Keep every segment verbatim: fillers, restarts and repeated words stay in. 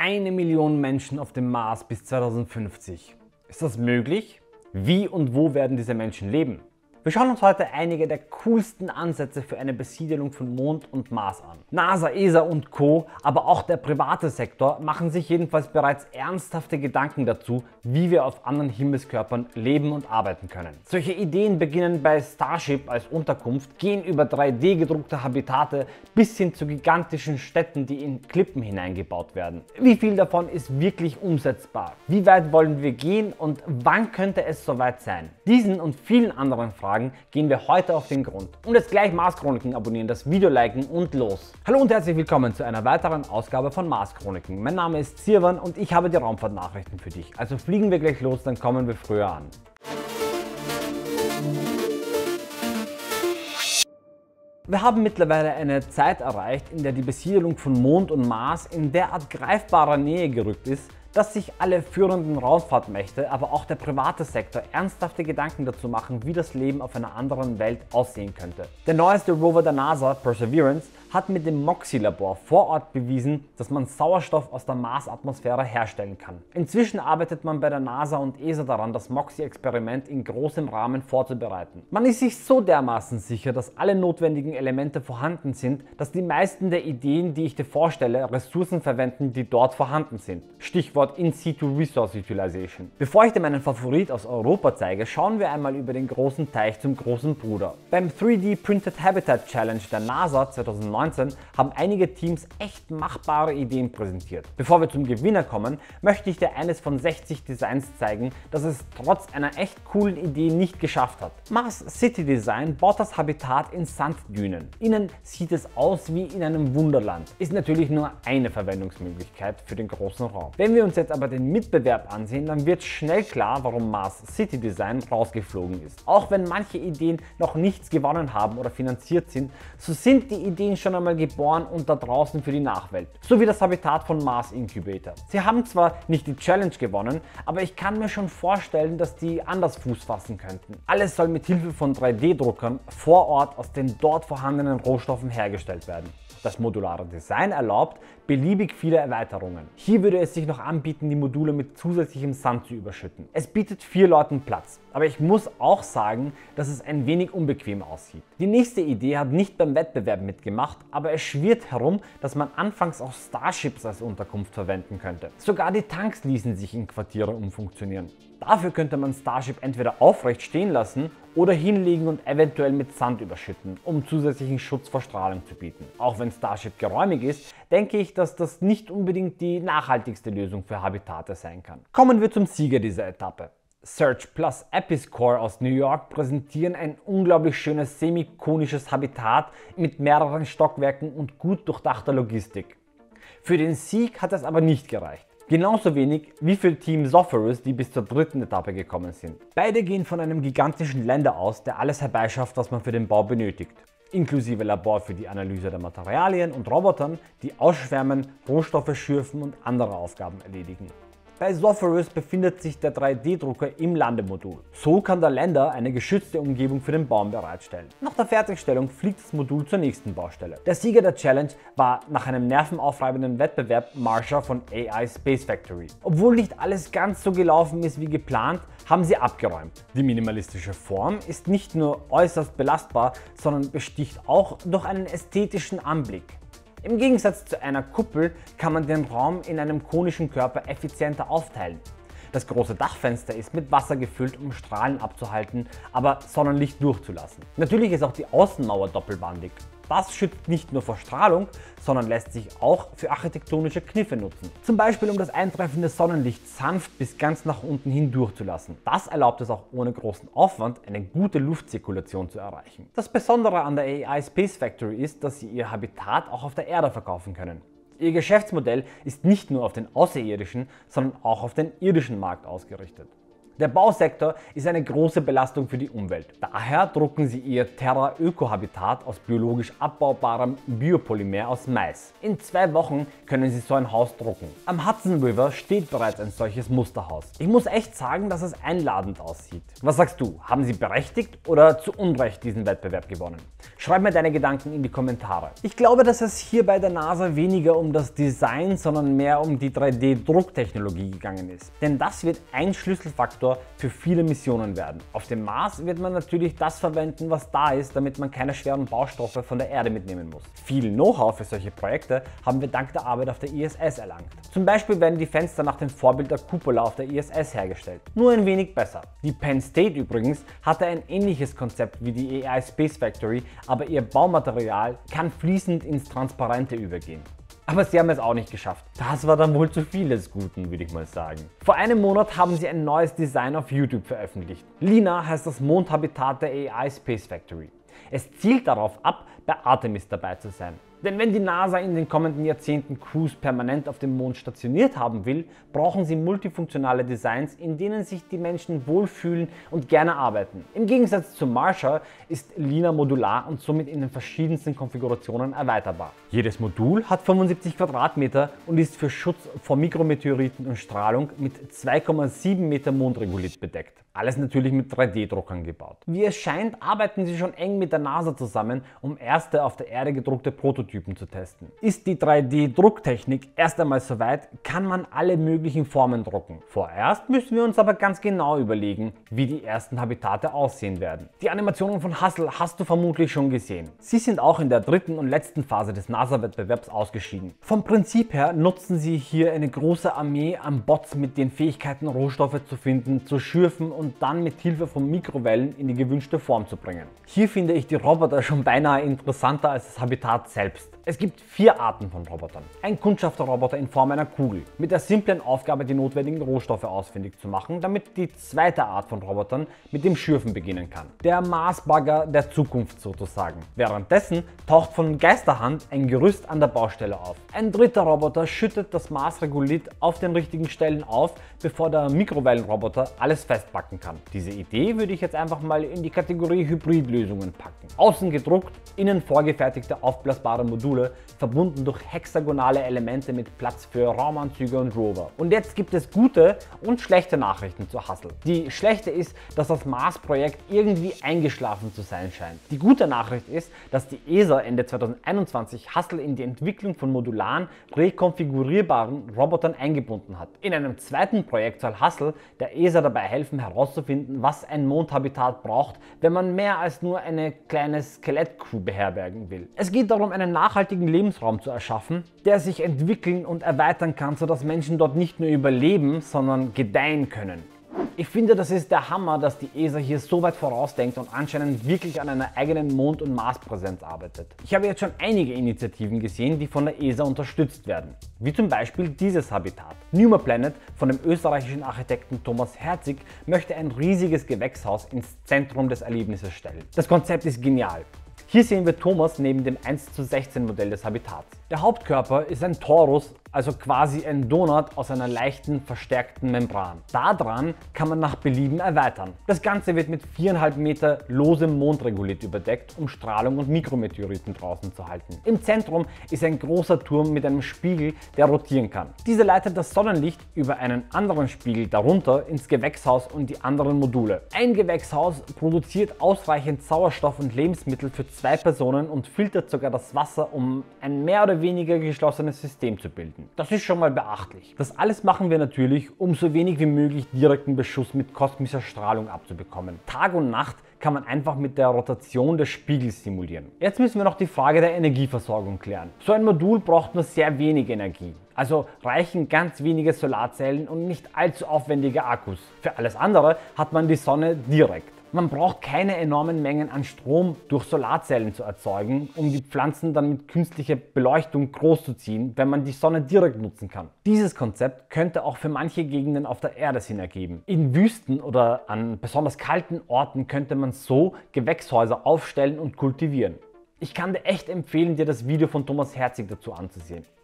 Eine Million Menschen auf dem Mars bis zweitausendfünfzig. Ist das möglich? Wie und wo werden diese Menschen leben? Wir schauen uns heute einige der coolsten Ansätze für eine Besiedelung von Mond und Mars an. NASA, E S A und Co., aber auch der private Sektor machen sich jedenfalls bereits ernsthafte Gedanken dazu, wie wir auf anderen Himmelskörpern leben und arbeiten können. Solche Ideen beginnen bei Starship als Unterkunft, gehen über drei D gedruckte Habitate bis hin zu gigantischen Städten, die in Klippen hineingebaut werden. Wie viel davon ist wirklich umsetzbar? Wie weit wollen wir gehen und wann könnte es soweit sein? Diesen und vielen anderen Fragen gehen wir heute auf den Grund. Und jetzt gleich Mars Chroniken abonnieren, das Video liken und los! Hallo und herzlich willkommen zu einer weiteren Ausgabe von Mars Chroniken. Mein Name ist Sirwan und ich habe die Raumfahrtnachrichten für dich. Also fliegen wir gleich los, dann kommen wir früher an. Wir haben mittlerweile eine Zeit erreicht, in der die Besiedelung von Mond und Mars in derart greifbarer Nähe gerückt ist, dass sich alle führenden Raumfahrtmächte, aber auch der private Sektor ernsthafte Gedanken dazu machen, wie das Leben auf einer anderen Welt aussehen könnte. Der neueste Rover der NASA, Perseverance, hat mit dem MOXIE-Labor vor Ort bewiesen, dass man Sauerstoff aus der Marsatmosphäre herstellen kann. Inzwischen arbeitet man bei der NASA und E S A daran, das MOXIE-Experiment in großem Rahmen vorzubereiten. Man ist sich so dermaßen sicher, dass alle notwendigen Elemente vorhanden sind, dass die meisten der Ideen, die ich dir vorstelle, Ressourcen verwenden, die dort vorhanden sind. Stichwort In-Situ Resource Utilization. Bevor ich dir meinen Favorit aus Europa zeige, schauen wir einmal über den großen Teich zum großen Bruder. Beim drei D Printed Habitat Challenge der NASA zweitausendneunzehn haben einige Teams echt machbare Ideen präsentiert. Bevor wir zum Gewinner kommen, möchte ich dir eines von sechzig Designs zeigen, das es trotz einer echt coolen Idee nicht geschafft hat. Mars City Design baut das Habitat in Sanddünen. Innen sieht es aus wie in einem Wunderland. Ist natürlich nur eine Verwendungsmöglichkeit für den großen Raum. Wenn wir uns jetzt aber den Mitbewerb ansehen, dann wird schnell klar, warum Mars City Design rausgeflogen ist. Auch wenn manche Ideen noch nichts gewonnen haben oder finanziert sind, so sind die Ideen schon einmal geboren und da draußen für die Nachwelt. So wie das Habitat von Mars Incubator. Sie haben zwar nicht die Challenge gewonnen, aber ich kann mir schon vorstellen, dass die anders Fuß fassen könnten. Alles soll mit Hilfe von drei D Druckern vor Ort aus den dort vorhandenen Rohstoffen hergestellt werden. Das modulare Design erlaubt beliebig viele Erweiterungen. Hier würde es sich noch anbieten, die Module mit zusätzlichem Sand zu überschütten. Es bietet vier Leuten Platz, aber ich muss auch sagen, dass es ein wenig unbequem aussieht. Die nächste Idee hat nicht beim Wettbewerb mitgemacht, aber es schwirrt herum, dass man anfangs auch Starships als Unterkunft verwenden könnte. Sogar die Tanks ließen sich in Quartiere umfunktionieren. Dafür könnte man Starship entweder aufrecht stehen lassen oder hinlegen und eventuell mit Sand überschütten, um zusätzlichen Schutz vor Strahlung zu bieten. Auch wenn Starship geräumig ist, denke ich, dass das nicht unbedingt die nachhaltigste Lösung für Habitate sein kann. Kommen wir zum Sieger dieser Etappe. Search plus Episcore aus New York präsentieren ein unglaublich schönes semi-konisches Habitat mit mehreren Stockwerken und gut durchdachter Logistik. Für den Sieg hat das aber nicht gereicht. Genauso wenig wie für Team Zophorus, die bis zur dritten Etappe gekommen sind. Beide gehen von einem gigantischen Länder aus, der alles herbeischafft, was man für den Bau benötigt. Inklusive Labor für die Analyse der Materialien und Robotern, die ausschwärmen, Rohstoffe schürfen und andere Aufgaben erledigen. Bei Zophorus befindet sich der drei D Drucker im Landemodul. So kann der Lander eine geschützte Umgebung für den Baum bereitstellen. Nach der Fertigstellung fliegt das Modul zur nächsten Baustelle. Der Sieger der Challenge war nach einem nervenaufreibenden Wettbewerb Marsha von A I Space Factory. Obwohl nicht alles ganz so gelaufen ist wie geplant, haben sie abgeräumt. Die minimalistische Form ist nicht nur äußerst belastbar, sondern besticht auch durch einen ästhetischen Anblick. Im Gegensatz zu einer Kuppel kann man den Raum in einem konischen Körper effizienter aufteilen. Das große Dachfenster ist mit Wasser gefüllt, um Strahlen abzuhalten, aber Sonnenlicht durchzulassen. Natürlich ist auch die Außenmauer doppelwandig. Das schützt nicht nur vor Strahlung, sondern lässt sich auch für architektonische Kniffe nutzen. Zum Beispiel um das eintreffende Sonnenlicht sanft bis ganz nach unten hin durchzulassen. Das erlaubt es auch ohne großen Aufwand, eine gute Luftzirkulation zu erreichen. Das Besondere an der A I Space Factory ist, dass sie ihr Habitat auch auf der Erde verkaufen können. Ihr Geschäftsmodell ist nicht nur auf den außerirdischen, sondern auch auf den irdischen Markt ausgerichtet. Der Bausektor ist eine große Belastung für die Umwelt. Daher drucken sie ihr Terra Öko-Habitat aus biologisch abbaubarem Biopolymer aus Mais. In zwei Wochen können sie so ein Haus drucken. Am Hudson River steht bereits ein solches Musterhaus. Ich muss echt sagen, dass es einladend aussieht. Was sagst du? Haben sie berechtigt oder zu Unrecht diesen Wettbewerb gewonnen? Schreib mir deine Gedanken in die Kommentare. Ich glaube, dass es hier bei der NASA weniger um das Design, sondern mehr um die drei D Drucktechnologie gegangen ist. Denn das wird ein Schlüsselfaktor für viele Missionen werden. Auf dem Mars wird man natürlich das verwenden, was da ist, damit man keine schweren Baustoffe von der Erde mitnehmen muss. Viel Know-how für solche Projekte haben wir dank der Arbeit auf der I S S erlangt. Zum Beispiel werden die Fenster nach dem Vorbild der Cupola auf der I S S hergestellt. Nur ein wenig besser. Die Penn State übrigens hatte ein ähnliches Konzept wie die A I Space Factory, aber ihr Baumaterial kann fließend ins Transparente übergehen. Aber sie haben es auch nicht geschafft. Das war dann wohl zu viel des Guten, würde ich mal sagen. Vor einem Monat haben sie ein neues Design auf YouTube veröffentlicht. Lina heißt das Mondhabitat der A I Space Factory. Es zielt darauf ab, bei Artemis dabei zu sein. Denn wenn die NASA in den kommenden Jahrzehnten Crews permanent auf dem Mond stationiert haben will, brauchen sie multifunktionale Designs, in denen sich die Menschen wohlfühlen und gerne arbeiten. Im Gegensatz zu Marsha ist Lina modular und somit in den verschiedensten Konfigurationen erweiterbar. Jedes Modul hat fünfundsiebzig Quadratmeter und ist für Schutz vor Mikrometeoriten und Strahlung mit zwei Komma sieben Meter Mondregolith bedeckt. Alles natürlich mit drei D Druckern gebaut. Wie es scheint, arbeiten sie schon eng mit der NASA zusammen, um erste auf der Erde gedruckte Prototypen zu testen. Ist die drei D Drucktechnik erst einmal soweit, kann man alle möglichen Formen drucken. Vorerst müssen wir uns aber ganz genau überlegen, wie die ersten Habitate aussehen werden. Die Animationen von Hustle hast du vermutlich schon gesehen. Sie sind auch in der dritten und letzten Phase des NASA-Wettbewerbs ausgeschieden. Vom Prinzip her nutzen sie hier eine große Armee an Bots mit den Fähigkeiten, Rohstoffe zu finden, zu schürfen und dann mit Hilfe von Mikrowellen in die gewünschte Form zu bringen. Hier finde ich die Roboter schon beinahe interessanter als das Habitat selbst. Es gibt vier Arten von Robotern. Ein Kundschafterroboter in Form einer Kugel, mit der simplen Aufgabe, die notwendigen Rohstoffe ausfindig zu machen, damit die zweite Art von Robotern mit dem Schürfen beginnen kann. Der Marsbagger der Zukunft sozusagen. Währenddessen taucht von Geisterhand ein Gerüst an der Baustelle auf. Ein dritter Roboter schüttet das Marsregolith auf den richtigen Stellen auf, bevor der Mikrowellenroboter alles festpacken kann. Diese Idee würde ich jetzt einfach mal in die Kategorie Hybridlösungen packen. Außen gedruckt, innen vorgefertigte aufblasbare Module, verbunden durch hexagonale Elemente mit Platz für Raumanzüge und Rover. Und jetzt gibt es gute und schlechte Nachrichten zu Hustle. Die schlechte ist, dass das Mars-Projekt irgendwie eingeschlafen zu sein scheint. Die gute Nachricht ist, dass die E S A Ende zweitausendeinundzwanzig Hustle in die Entwicklung von modularen, rekonfigurierbaren Robotern eingebunden hat. In einem zweiten Projekt soll Hustle der E S A dabei helfen herauszufinden, was ein Mondhabitat braucht, wenn man mehr als nur eine kleine Skelett-Crew beherbergen will. Es geht darum, einen nachhaltigen Lebensraum zu erschaffen, der sich entwickeln und erweitern kann, sodass Menschen dort nicht nur überleben, sondern gedeihen können. Ich finde, das ist der Hammer, dass die E S A hier so weit vorausdenkt und anscheinend wirklich an einer eigenen Mond- und Marspräsenz arbeitet. Ich habe jetzt schon einige Initiativen gesehen, die von der E S A unterstützt werden. Wie zum Beispiel dieses Habitat. Numa Planet von dem österreichischen Architekten Thomas Herzig möchte ein riesiges Gewächshaus ins Zentrum des Erlebnisses stellen. Das Konzept ist genial. Hier sehen wir Thomas neben dem eins zu sechzehn Modell des Habitats. Der Hauptkörper ist ein Torus, also quasi ein Donut aus einer leichten, verstärkten Membran. Daran kann man nach Belieben erweitern. Das Ganze wird mit viereinhalb Meter losem Mondregolith überdeckt, um Strahlung und Mikrometeoriten draußen zu halten. Im Zentrum ist ein großer Turm mit einem Spiegel, der rotieren kann. Dieser leitet das Sonnenlicht über einen anderen Spiegel darunter ins Gewächshaus und die anderen Module. Ein Gewächshaus produziert ausreichend Sauerstoff und Lebensmittel für zwei Personen und filtert sogar das Wasser, um ein mehr oder weniger geschlossenes System zu bilden. Das ist schon mal beachtlich. Das alles machen wir natürlich, um so wenig wie möglich direkten Beschuss mit kosmischer Strahlung abzubekommen. Tag und Nacht kann man einfach mit der Rotation des Spiegels simulieren. Jetzt müssen wir noch die Frage der Energieversorgung klären. So ein Modul braucht nur sehr wenig Energie. Also reichen ganz wenige Solarzellen und nicht allzu aufwendige Akkus. Für alles andere hat man die Sonne direkt. Man braucht keine enormen Mengen an Strom durch Solarzellen zu erzeugen, um die Pflanzen dann mit künstlicher Beleuchtung großzuziehen, wenn man die Sonne direkt nutzen kann. Dieses Konzept könnte auch für manche Gegenden auf der Erde Sinn ergeben. In Wüsten oder an besonders kalten Orten könnte man so Gewächshäuser aufstellen und kultivieren. Ich kann dir echt empfehlen, dir das Video von Thomas Herzig dazu anzusehen.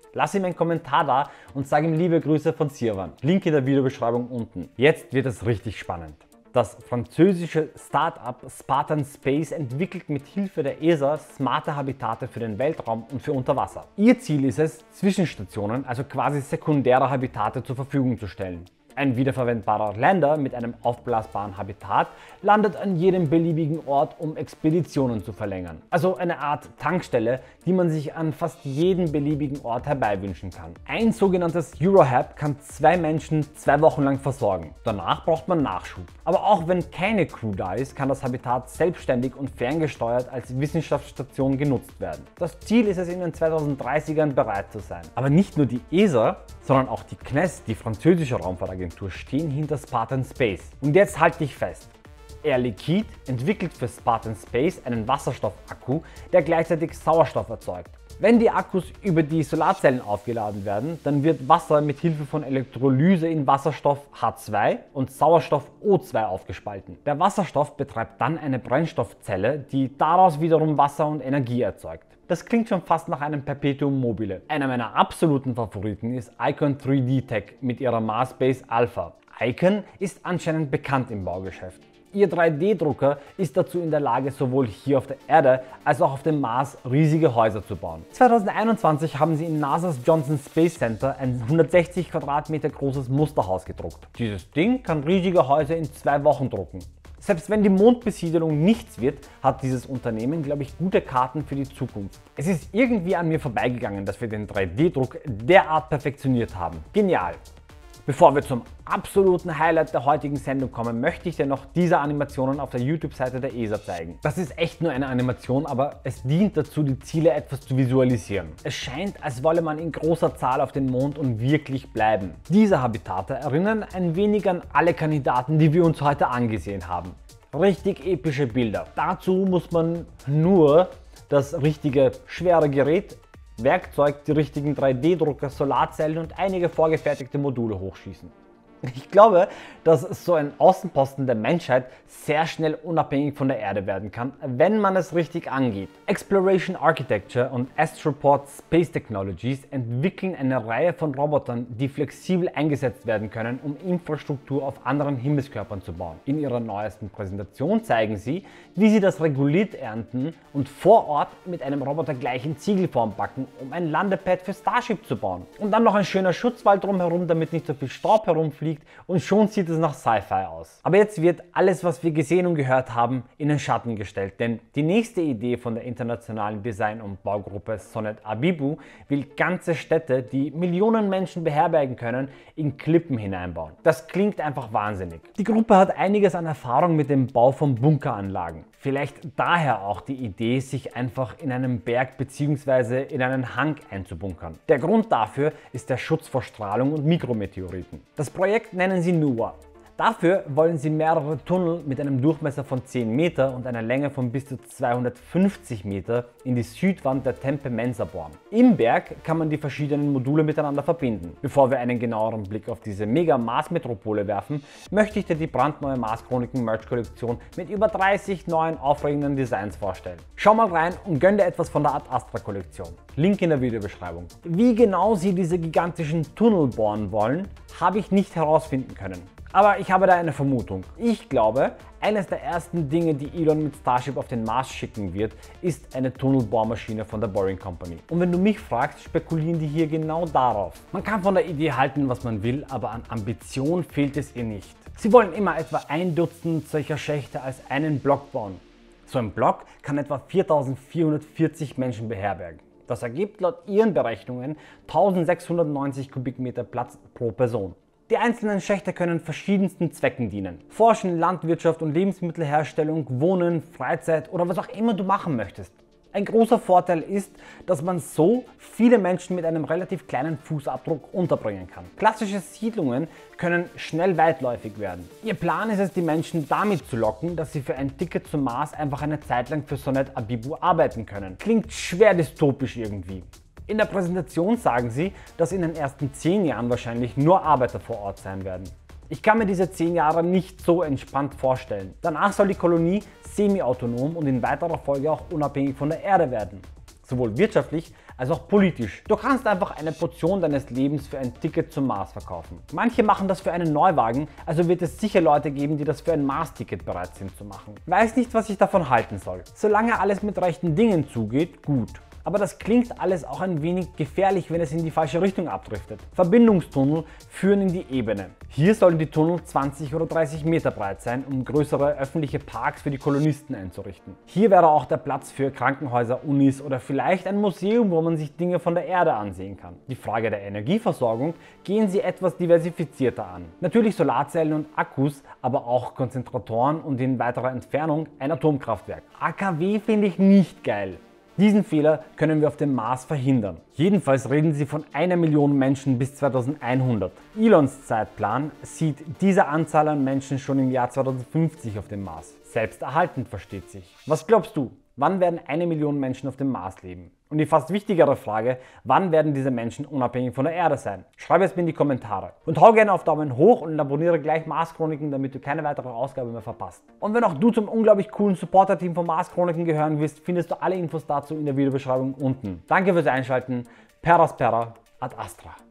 Lass ihm einen Kommentar da und sag ihm liebe Grüße von Sirwan. Link in der Videobeschreibung unten. Jetzt wird es richtig spannend. Das französische Start-up Spartan Space entwickelt mit Hilfe der E S A smarte Habitate für den Weltraum und für Unterwasser. Ihr Ziel ist es, Zwischenstationen, also quasi sekundäre Habitate zur Verfügung zu stellen. Ein wiederverwendbarer Lander mit einem aufblasbaren Habitat landet an jedem beliebigen Ort, um Expeditionen zu verlängern. Also eine Art Tankstelle, die man sich an fast jedem beliebigen Ort herbeiwünschen kann. Ein sogenanntes Eurohab kann zwei Menschen zwei Wochen lang versorgen. Danach braucht man Nachschub. Aber auch wenn keine Crew da ist, kann das Habitat selbstständig und ferngesteuert als Wissenschaftsstation genutzt werden. Das Ziel ist es, in den zweitausenddreißigern bereit zu sein. Aber nicht nur die E S A, sondern auch die C N E S, die französische Raumfahrtagentur, stehen hinter Spartan Space. Und jetzt halt dich fest. Air Liquide entwickelt für Spartan Space einen Wasserstoffakku, der gleichzeitig Sauerstoff erzeugt. Wenn die Akkus über die Solarzellen aufgeladen werden, dann wird Wasser mit Hilfe von Elektrolyse in Wasserstoff H zwei und Sauerstoff O zwei aufgespalten. Der Wasserstoff betreibt dann eine Brennstoffzelle, die daraus wiederum Wasser und Energie erzeugt. Das klingt schon fast nach einem Perpetuum mobile. Einer meiner absoluten Favoriten ist Icon drei D Tech mit ihrer Mars Base Alpha. Icon ist anscheinend bekannt im Baugeschäft. Ihr drei D Drucker ist dazu in der Lage, sowohl hier auf der Erde als auch auf dem Mars riesige Häuser zu bauen. zweitausendeinundzwanzig haben sie in NASA's Johnson Space Center ein hundertsechzig Quadratmeter großes Musterhaus gedruckt. Dieses Ding kann riesige Häuser in zwei Wochen drucken. Selbst wenn die Mondbesiedelung nichts wird, hat dieses Unternehmen, glaube ich, gute Karten für die Zukunft. Es ist irgendwie an mir vorbeigegangen, dass wir den drei D Druck derart perfektioniert haben. Genial! Bevor wir zum absoluten Highlight der heutigen Sendung kommen, möchte ich dir noch diese Animationen auf der YouTube-Seite der E S A zeigen. Das ist echt nur eine Animation, aber es dient dazu, die Ziele etwas zu visualisieren. Es scheint, als wolle man in großer Zahl auf den Mond und wirklich bleiben. Diese Habitate erinnern ein wenig an alle Kandidaten, die wir uns heute angesehen haben. Richtig epische Bilder. Dazu muss man nur das richtige schwere Gerät, Werkzeug, die richtigen drei D Drucker, Solarzellen und einige vorgefertigte Module hochschießen. Ich glaube, dass so ein Außenposten der Menschheit sehr schnell unabhängig von der Erde werden kann, wenn man es richtig angeht. Exploration Architecture und Astroport Space Technologies entwickeln eine Reihe von Robotern, die flexibel eingesetzt werden können, um Infrastruktur auf anderen Himmelskörpern zu bauen. In ihrer neuesten Präsentation zeigen sie, wie sie das Regolith ernten und vor Ort mit einem Roboter gleich in Ziegelform backen, um ein Landepad für Starship zu bauen. Und dann noch ein schöner Schutzwall drumherum, damit nicht so viel Staub herumfliegt. Und schon sieht es nach Sci-Fi aus. Aber jetzt wird alles, was wir gesehen und gehört haben, in den Schatten gestellt, denn die nächste Idee von der internationalen Design- und Baugruppe Sonet Abibu will ganze Städte, die Millionen Menschen beherbergen können, in Klippen hineinbauen. Das klingt einfach wahnsinnig. Die Gruppe hat einiges an Erfahrung mit dem Bau von Bunkeranlagen. Vielleicht daher auch die Idee, sich einfach in einem Berg bzw. in einen Hang einzubunkern. Der Grund dafür ist der Schutz vor Strahlung und Mikrometeoriten. Das Projekt nennen sie Nuwa. Dafür wollen sie mehrere Tunnel mit einem Durchmesser von zehn Meter und einer Länge von bis zu zweihundertfünfzig Meter in die Südwand der Tempe Mensa bohren. Im Berg kann man die verschiedenen Module miteinander verbinden. Bevor wir einen genaueren Blick auf diese Mega-Mars-Metropole werfen, möchte ich dir die brandneue Mars-Chroniken-Merch-Kollektion mit über dreißig neuen aufregenden Designs vorstellen. Schau mal rein und gönn dir etwas von der Ad Astra-Kollektion. Link in der Videobeschreibung. Wie genau sie diese gigantischen Tunnel bohren wollen, habe ich nicht herausfinden können. Aber ich habe da eine Vermutung. Ich glaube, eines der ersten Dinge, die Elon mit Starship auf den Mars schicken wird, ist eine Tunnelbohrmaschine von der Boring Company. Und wenn du mich fragst, spekulieren die hier genau darauf. Man kann von der Idee halten, was man will, aber an Ambition fehlt es ihr nicht. Sie wollen immer etwa ein Dutzend solcher Schächte als einen Block bauen. So ein Block kann etwa viertausendvierhundertvierzig Menschen beherbergen. Das ergibt laut ihren Berechnungen eintausendsechshundertneunzig Kubikmeter Platz pro Person. Die einzelnen Schächte können verschiedensten Zwecken dienen. Forschen, Landwirtschaft und Lebensmittelherstellung, Wohnen, Freizeit oder was auch immer du machen möchtest. Ein großer Vorteil ist, dass man so viele Menschen mit einem relativ kleinen Fußabdruck unterbringen kann. Klassische Siedlungen können schnell weitläufig werden. Ihr Plan ist es, die Menschen damit zu locken, dass sie für ein Ticket zum Mars einfach eine Zeit lang für Sonet Abibu arbeiten können. Klingt schwer dystopisch irgendwie. In der Präsentation sagen sie, dass in den ersten zehn Jahren wahrscheinlich nur Arbeiter vor Ort sein werden. Ich kann mir diese zehn Jahre nicht so entspannt vorstellen. Danach soll die Kolonie semi-autonom und in weiterer Folge auch unabhängig von der Erde werden. sowohl wirtschaftlich als auch politisch. Du kannst einfach eine Portion deines Lebens für ein Ticket zum Mars verkaufen. Manche machen das für einen Neuwagen, also wird es sicher Leute geben, die das für ein Mars-Ticket bereit sind zu machen. Weiß nicht, was ich davon halten soll. Solange alles mit rechten Dingen zugeht, gut. Aber das klingt alles auch ein wenig gefährlich, wenn es in die falsche Richtung abdriftet. Verbindungstunnel führen in die Ebene. Hier sollen die Tunnel zwanzig oder dreißig Meter breit sein, um größere öffentliche Parks für die Kolonisten einzurichten. Hier wäre auch der Platz für Krankenhäuser, Unis oder vielleicht ein Museum, wo man sich Dinge von der Erde ansehen kann. Die Frage der Energieversorgung gehen sie etwas diversifizierter an. Natürlich Solarzellen und Akkus, aber auch Konzentratoren und in weiterer Entfernung ein Atomkraftwerk. A K W finde ich nicht geil. Diesen Fehler können wir auf dem Mars verhindern. Jedenfalls reden sie von einer Million Menschen bis zweitausendeinhundert. Elons Zeitplan sieht diese Anzahl an Menschen schon im Jahr zweitausendfünfzig auf dem Mars. Selbsterhaltend, versteht sich. Was glaubst du? Wann werden eine Million Menschen auf dem Mars leben? Und die fast wichtigere Frage, wann werden diese Menschen unabhängig von der Erde sein? Schreib es mir in die Kommentare. Und hau gerne auf Daumen hoch und abonniere gleich Mars Chroniken, damit du keine weitere Ausgabe mehr verpasst. Und wenn auch du zum unglaublich coolen Supporter-Team von Mars Chroniken gehören willst, findest du alle Infos dazu in der Videobeschreibung unten. Danke fürs Einschalten. Per Aspera ad Astra.